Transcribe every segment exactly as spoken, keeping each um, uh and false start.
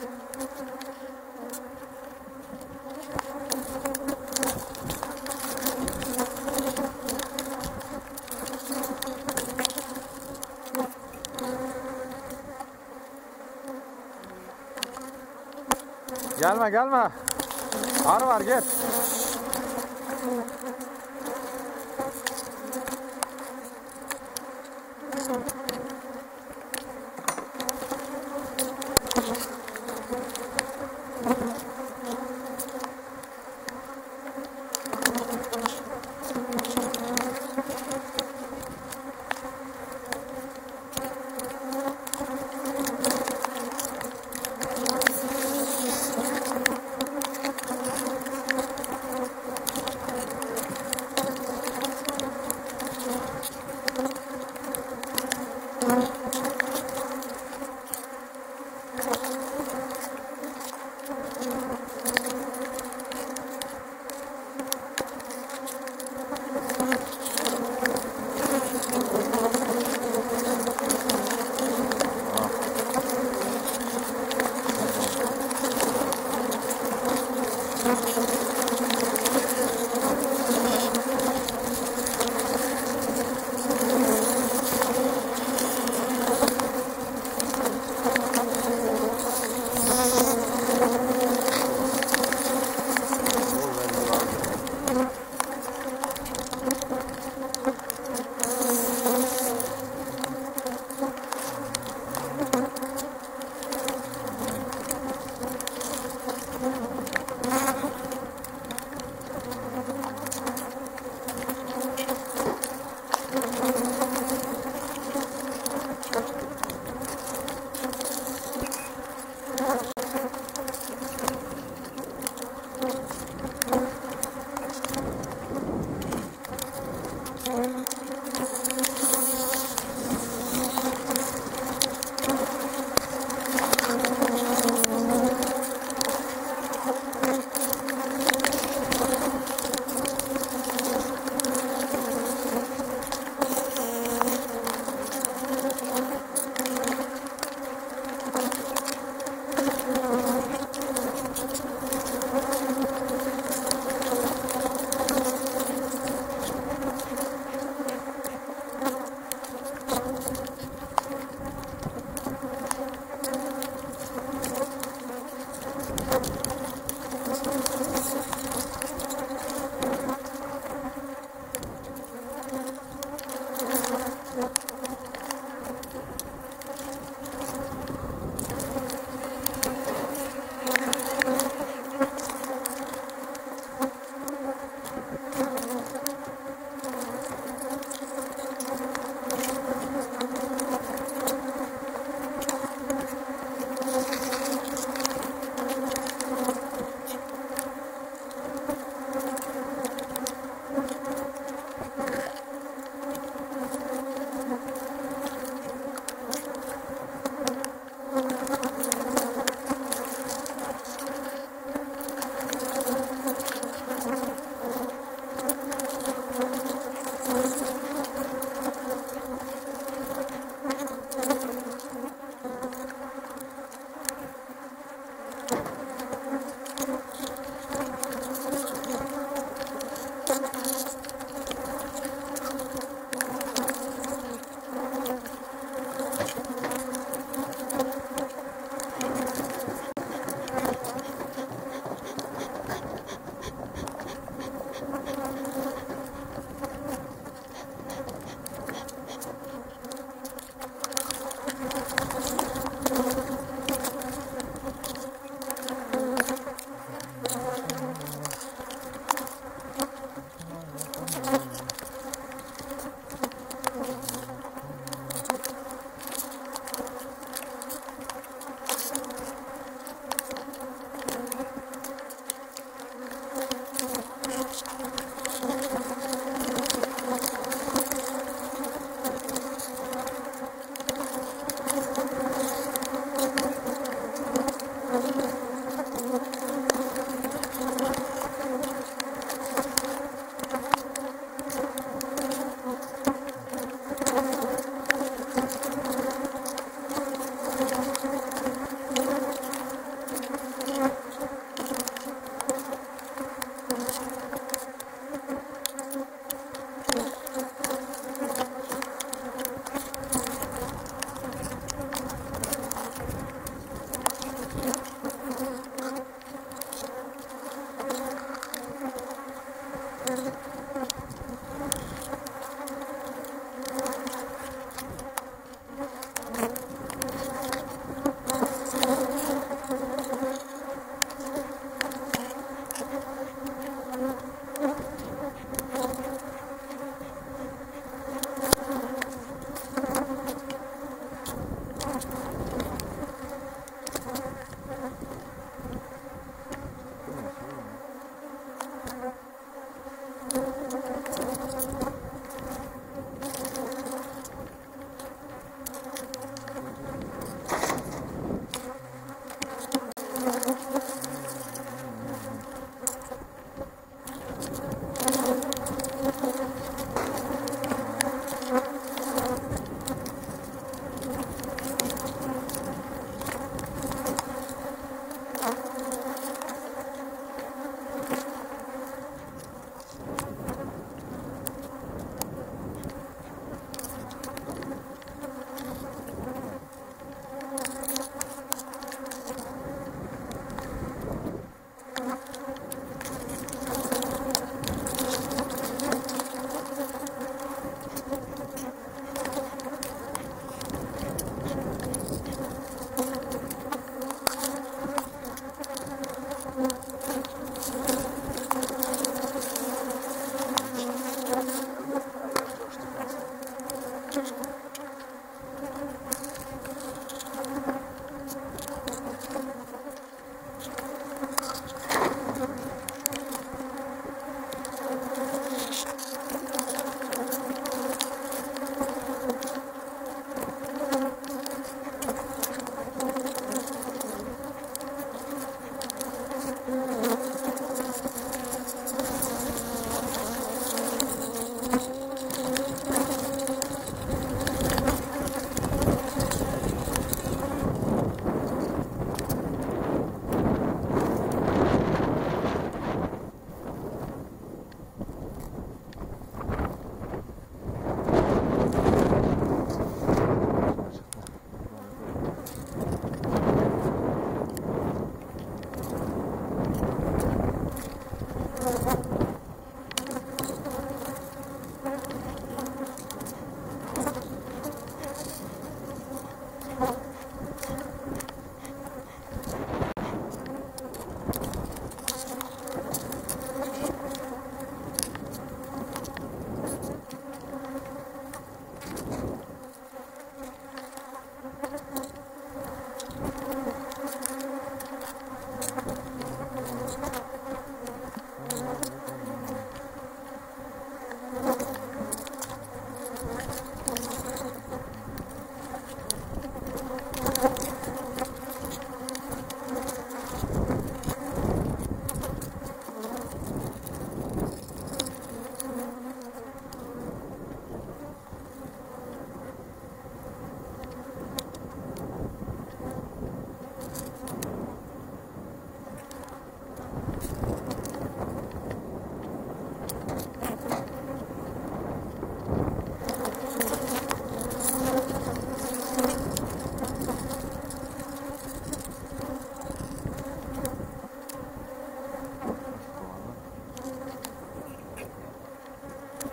Gelme gelme. Ar var git.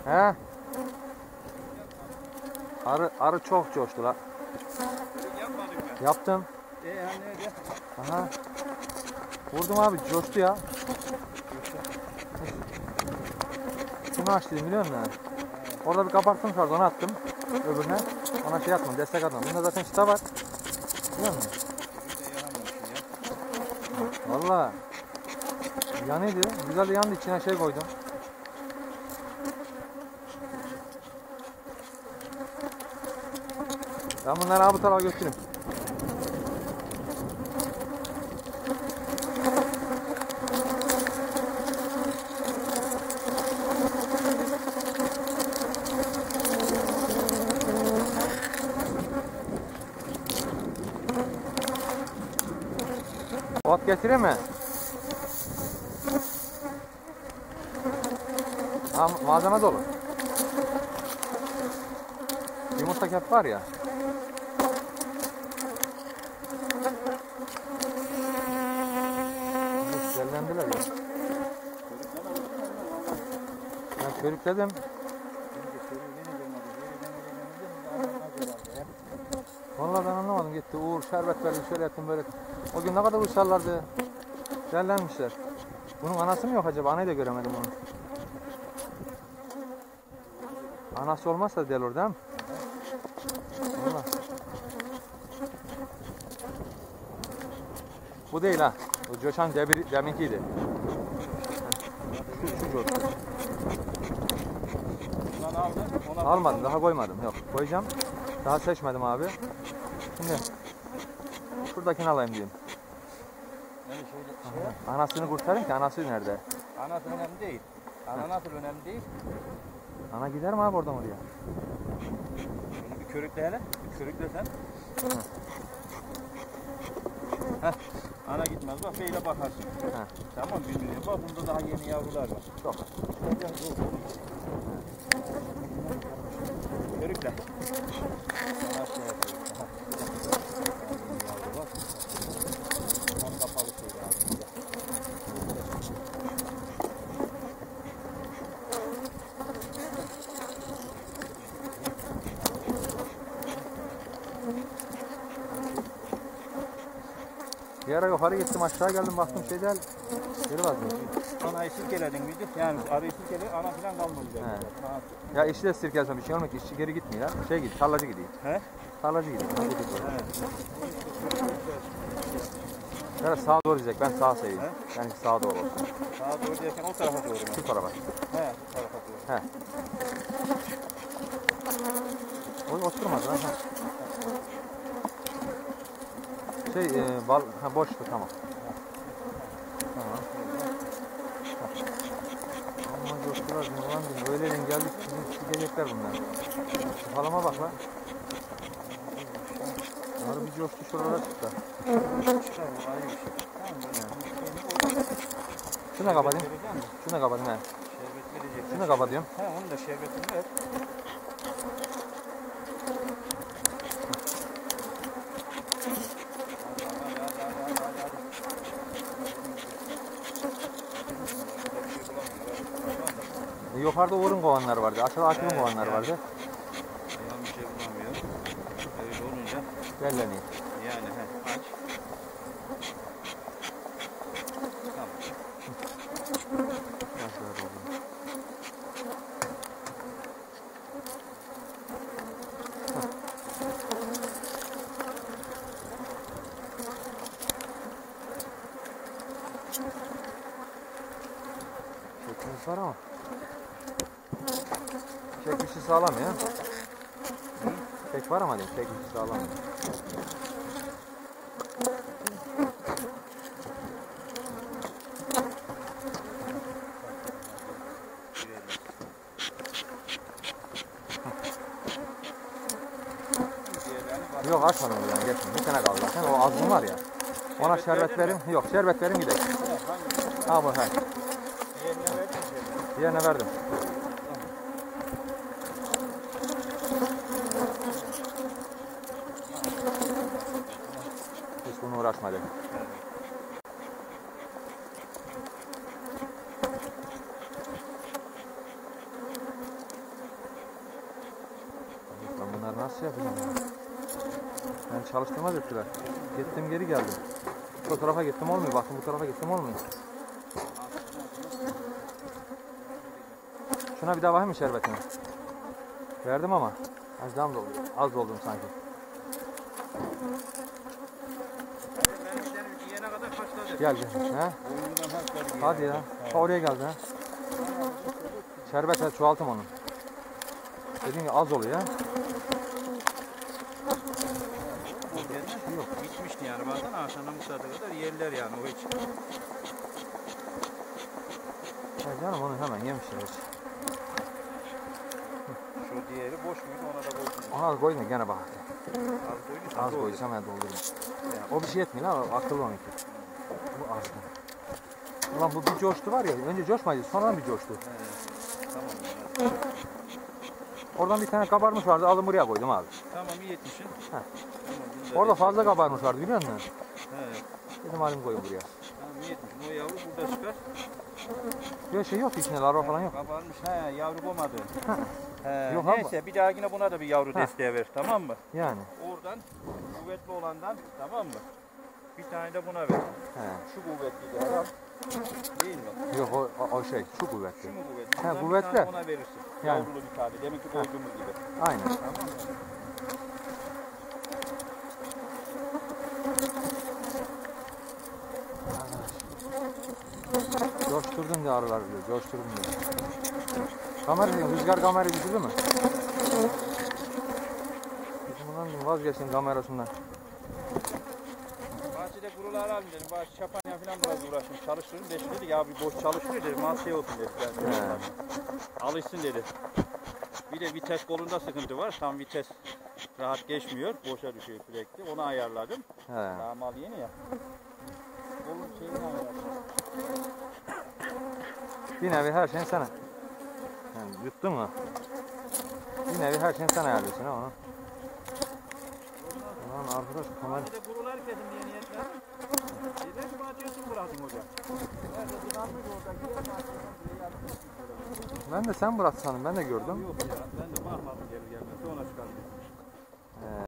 He? Arı, arı çok coştu la. Yapmadık mı? Yaptım. Ee nerede? Aha. Vurdum abi, coştu ya. Kimi açtım biliyor musun? Orada bir kapartım vardı, onu attım. Öbürüne. Ona şey atmadım, destek atmadım. Bunda zaten çıta var. Biliyor musun? Valla. Yanıydı. Güzel de yandı, içine şey koydum. Ben bunları abi bu tarafa götüreyim. Ot getireyim mi? Ha, malzeme dolu. Yumurta kep var ya. Dellendiler ya. Ben körükledim. Vallahi ben anlamadım, gitti Uğur şerbet verdi, şöyle yaptım böyle. O gün ne kadar uçarlardı. Dellenmişler. Bunun anası mı yok acaba? Anayı da göremedim onu. Anası olmazsa del orada, değil mi? Vallahi. Bu değil ha. O coşan demir, deminkiydi. Şu, şu coştu. Almadım, daha koymadım. Yok, koyacağım. Daha seçmedim abi. Şimdi şuradakini alayım diyeyim. Yani şöyle şey. Anasını kurtarayım ki, anası nerede? Anası önemli değil. Ana nasıl önemli değil. Ana gider mi abi oradan oraya? Bunu bir körükle hele. Bir körükle sen. Heh. Ana gitmez, bak böyle bakarsın. Heh. Tamam, bilmiyorum. Bak bunda daha yeni yavrular var. Çok. Körükle. Ana şey yapıyor. Yavru bak. Tam kapalı şey abi. Bir ara yukarı gittim, aşağı geldim, baktım şey değil. Geri vazgeçtim. Anayı sirkeledin miydi? Yani arıyı sirkeledin, ana falan kalmadı. Ya işi de sirkelsem bir şey olmuyor ki, işçi geri gitmiyor ya. Şey git, tarlacı gidiyor. He? Tarlacı gidiyor. Evet. Evet, sağa doğru gidecek, ben sağa sayayım. He? Yani sağa doğru olsun. Sağa doğru derken o tarafa doğru mu? Şu tarafa. He, o tarafa doğru. He. O oturmadı lan. Ha. Şey, e, bal, ha boştu, tamam. Tamam. Amma coştular, ulan dedim, öğleyin geldik, bizim gidecekler bunlar. Halama bak lan. Bunlar bir coştu, şuralara çıktı. Çıkar bu ayrı bir şey. Şuna kapatayım. Şuna kapatayım he. Şerbet verecek. Şuna kapatıyorum. He, onun da şerbetini ver. Yukarıda Uğur'un kovanları vardı. Aşağıda Akif'in Evet, kovanları yani. vardı. Hayvan bir şey bulamıyor. Öyle olunca Belleniyor. yani he, aç. Tamam. Aşağıda oldu. Çekmiş var ama. Çekmişi sağlam ya. Çek var ama değil, çekmişi sağlam. Yok açmadım yani, geçtim. Bir tane kaldı zaten. O azgın var ya. Ona şerbet verin. Yok, şerbet verin gidelim. Ha bu he. Diğerine verdin şerbet. Diğerine verdim. Hiç bunu uğraşmadım. şey yapacağım ya. Ben çalıştırmaz ettiler. Gittim geri geldim. Bu tarafa gittim olmuyor. Baktım bu tarafa gittim olmuyor. Şuna bir daha bakayım mı şerbetini? Verdim ama. Az daha mı doldu? Az doldum sanki. Benim yiyene kadar başladı. Gel gel. He? Boynundan haşladı. Hadi ya. Ha, oraya geldi ha. Şerbet çoğaltım onu. Dediğin gibi az oluyor ya. Yok. Bitmişti yani bazen akşamdan bu saate kadar yerler yani o hiç. Ya canım onu hemen yemişler hiç. Şu diğeri boş muydu ona da koydum. Ona da koydun gene bak. Az koydum. Az koysam ben doldururum. O bir şey etmiyor lan, o akıllı onunki. Bu azdı. Ulan bu bir coştu var ya, önce coşmaydı, sonra bir coştu. Evet. Tamam. Oradan bir tane kabarmış vardı, aldım buraya koydum abi. Tamam iyi etmişsin. Heh. Tamam, Orada fazla kabarmış vardı biliyor musun? Evet. Dedim alayım koyayım buraya. Tamam iyi etmişsin. O yavru burada çıkar. Böyle şey yok içinde, larva falan yok. Kabarmış. He yavru koymadı. He, Yok ama- neyse bir dahakine buna da bir yavru Ha. desteği ver tamam mı? Yani. Oradan kuvvetli olandan tamam mı? Bir tane de buna ver. He. Şu kuvvetliydi adam. Değil mi? Yok o, o, o şey, şu kuvvetli. Şu mu kuvvetli? He, Bundan kuvvetli. Bir tane ona verirsin. Yani. Yavrulu bir tane. Demek ki koyduğumuz gibi. Aynen. Tamam mı? Coşturdun diye arılar diyor, coşturdun diyor. Kamerayı, rüzgar kamerayı düşürdü mü? Bizim bundan vazgeçtim kamerasından. Bahçede kurular alayım dedim. Bahçe çapanya falan biraz uğraştım. Çalıştırdım. Deşi dedi ya bir boş çalıştırıyor dedim. Az şey olsun dedi. Yani. Alışsın dedi. Bir de vites kolunda sıkıntı var. Tam vites rahat geçmiyor. Boşa düşüyor sürekli. Onu ayarladım. He. Daha mal yeni ya. Kolun şeyini ayarladım. Bir nevi her şeyin sana. Yani yuttun mu? Bir nevi her şeyin sana ayarlıyorsun ha onu. Ulan arkadaş kamera... Bir de kurular kesim diye niyetler. Dediler ki bahçesini bıraktın hocam. Nerede tıkanmış orada girer bahçeden diye yaptım. Ben de sen bırak sandım, ben de gördüm. Yok ya ben de bakmadım geri